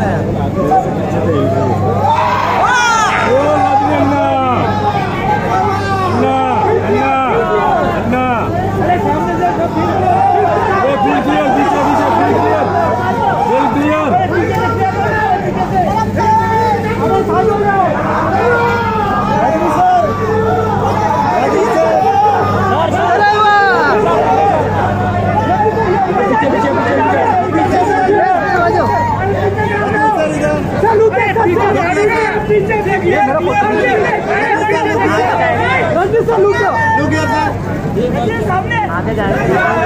आगे जाए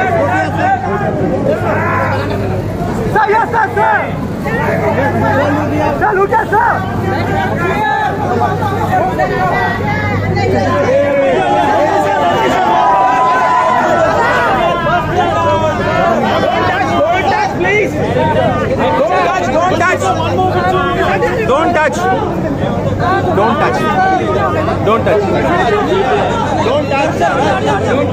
Don't touch. Don't touch. Don't touch. Don't touch. Don't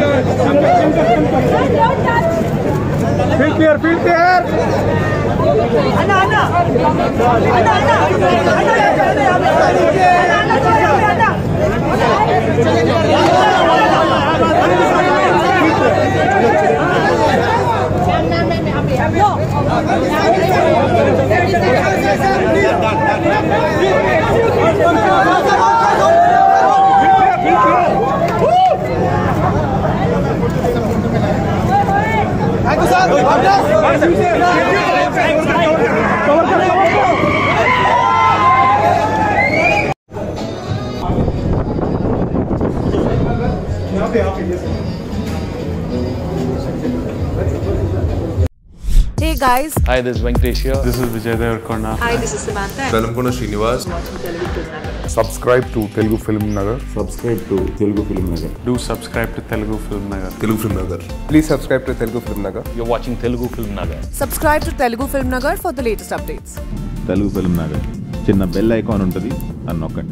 touch. Feel clear. Feel clear. Anna. Hey guys. Hi, this is Venkatesh here. This is Vijay Devarkonda. Hi, this is Samantha. Velamkonda Srinivas. Subscribe to Telugu Film Nagar. Subscribe to Telugu Film Nagar. Do subscribe to Telugu Film Nagar. Telugu Film Nagar. Please subscribe to Telugu Film Nagar. You're watching Telugu Film Nagar. Subscribe to Telugu Film Nagar for the latest updates. Telugu Film Nagar. చిన్న bell icon ఉంటుంది, అని నొక్కండి.